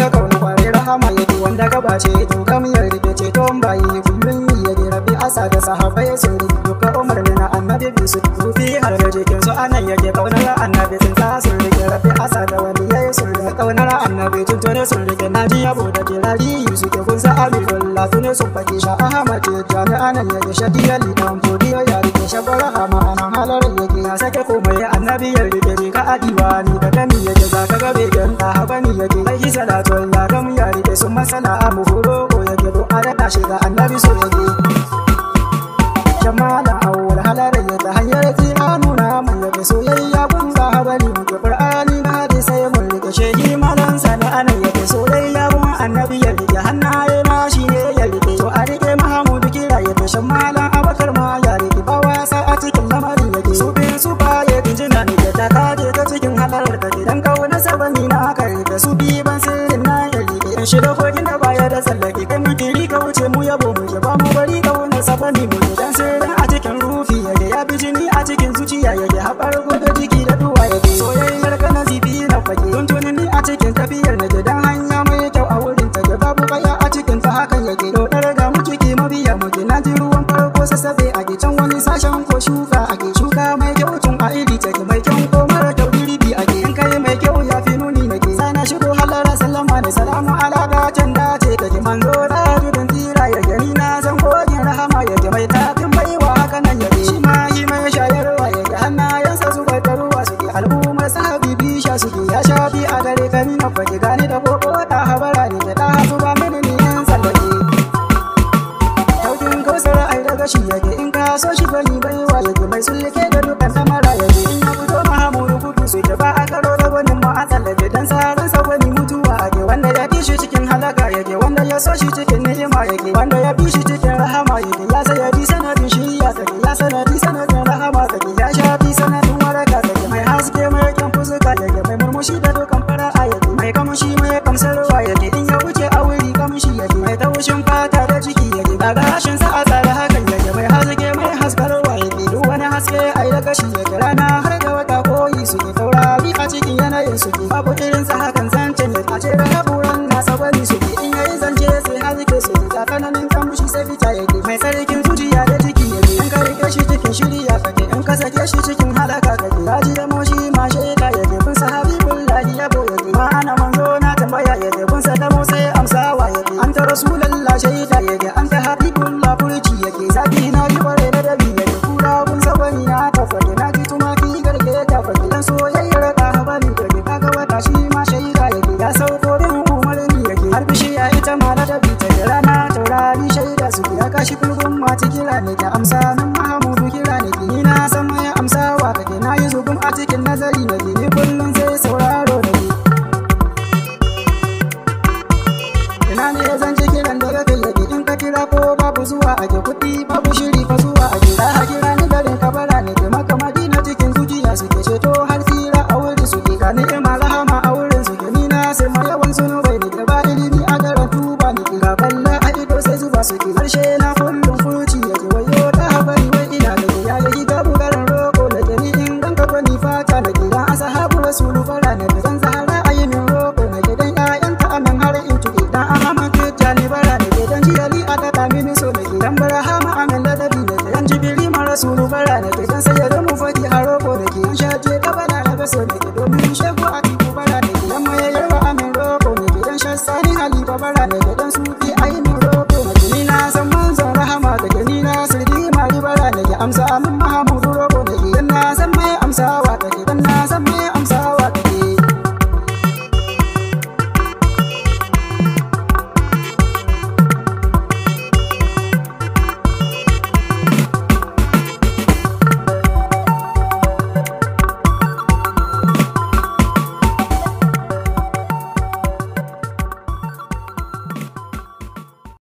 ga kauna kwarai rahama yake wanda ka bace to kam ya rike ce to bayi kullun yake rabbi asa da sahabbai sun rike duka umarni na annabi bi su rufi har da jikin su anan yake kaunar annabi sun ta sun rike rabbi asa da wani yayi sun rike kaunar annabi tun tore sun rike naji yabo da kirari su ke kun sa alilullah tune sun fake sha ahmad jami anan yake shadiyali dan fodiyo ya rike shabara hama anan halar yake ya sake komai annabi ya rike ka adiwani da gani yake za ka gabe ganta habani yake sai salatu Allah gam ya rike sun masala mu horo ko yake do arada shiga annabi so yake jamala awwal halar yake hanyar nuna mun yake soyayya kun ga habari mu qur'ani na hadisi sai mun rike shehi malan sana anan yake soyayya kun annabi ya rike hannaye ma shi ne ya rike to a rike mahamudu kira yake shamala abakar ma ya rike bawa sa a cikin lamarin yake su bin su baye dinjina ne ta kaje ta cikin halalar da gidan kauna sabani na kai da su bi ban sirrin na ya rike in shi da kogin da baya da sallake kan mikiri ka wuce mu yabo mu ba mu bari kauna sabani mu dan sirrin a cikin rufi yake ya bi jini a cikin zuciya yake haɓar gobe jiki da duwa yake soyayyar ka na zibi na fage tuntunin ni a cikin tafiyar na gidan hanya mai kyau a wurin ta ga babu baya a cikin ta hakan yake dodar ga mu ciki mabiya mu na ji ruwan farko sassabe a can wani sashen ko shuka ake shuka mai kyau tun a iri take mai kyau ko mara kyau girbi ake in kai mai kyau ya fi nuni nake sana shigo halara sallama da salamu ala gatan da ce kake manzo da dudun tira ya gani na zan kogin rahama yake mai tafin baiwa haka nan yake shi ma yi mai shayarwa yake hannayensa zubar da ruwa suke al'ummar sahabi bisha suke ya sha bi a gare kani na fage gani da koko ta habara ne da ta hasu ba mini ne yan sallake daukin kausar ai daga shi yake in ka so shi bani baiwa yake mai sulke da dukkan samara yake in ya fito mahamudu kudu su ke ba a karo da wani mu a tsallake dan saran sa wani mutuwa ake wanda ya bi shi cikin halaka yake wanda ya so shi cikin ni'ima yake wanda ya bi shi cikin rahama yake ya sanadi sanadin shiriya take ya sanadi sanadin rahama take ya sha bi sanadin waraka take mai haske mai kyan fuska yake mai murmushi da dukkan fara'a yake mai kamshi mai kamsarwa yake in ya wuce a wuri kamshi yake mai taushin fata da jiki yake daga hashin sa a tsara hakan yake mai haske mai haskarwa yake duk wani haske ai daga shi yake rana har da wata koyi suke taurari a cikin yanayin suke babu irin sa hakan zancen yake a ce da haburan nasa bani suke in yayi zance sai haske suke tsakanin kamshi sai fita yake mai sarkin zuciya da jiki yake in ka rike shi cikin shiriya kake in ka sake shi cikin halaka kake raji da moshi ma shaida yake kun sahabi billahi yabo yake ma ana manzo na tambaya yake kun sa da mu sai amsawa yake anta rasulullah shaida yake anta habibullah furci yake zabi na yi bare da dabi yake kura kun sabani na tafake na ji tumaki garke ta fake dan soyayyar ka habani kake kaga wata shi ma shaida yake ya sauko bin umarni yake har bishiya ita ma da dabi ta rana taurari shaida su ya kashi kulgun mati kira ne ke amsa nan mahamudu kira ne ke ni na san mai amsawa kake na yi zubin a cikin nazari na ke ni kullum sai sauraro da ke ina ne zan ji kiran da kai yake in ka kira ko babu zuwa a ke kuɗi babu shiri